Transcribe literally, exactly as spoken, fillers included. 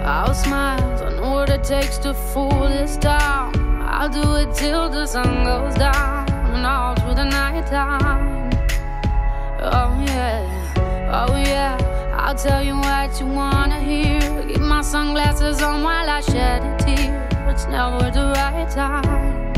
I'll smile, I know what it takes to fool this town. I'll do it till the sun goes down and all through the night time. Oh yeah, oh yeah, I'll tell you what you wanna hear. Keep my sunglasses on while I shed a tear. It's never the right time.